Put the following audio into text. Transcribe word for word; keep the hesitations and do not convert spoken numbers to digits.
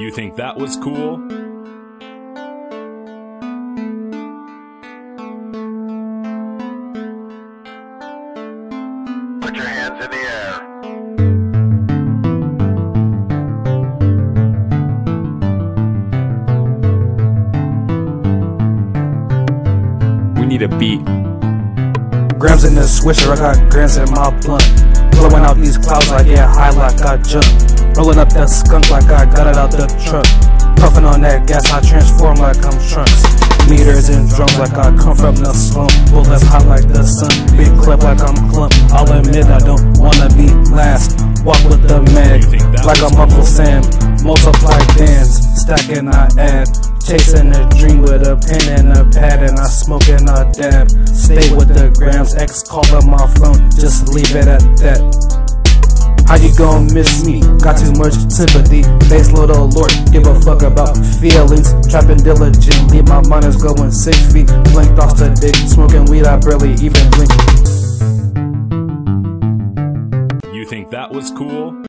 You think that was cool? Put your hands in the air. We need a beat. Grams in the swisher, I got grams in my blunt. Blowing out these clouds, I get high like I jump. Rolling up that skunk like I got it out the truck. Puffing on that gas, I transform like I'm Trunks. Meters and drums like I come from the slump. Bullets hot like the sun, big clip like I'm Clump. I'll admit I don't wanna be last. Walk with the mag, like I'm Uncle Sam. Multiply dance, stacking I add. Chasing a dream with a pen and a pad, and I smoke and I dab. Stay with the grams, X call on my phone, just leave it at that. How you gon' miss me? Got too much sympathy. Bass load alert, give a fuck about feelings. Trapping diligently, my mind is going six feet. Blinked off the dick, smoking weed, I barely even blink. You think that was cool?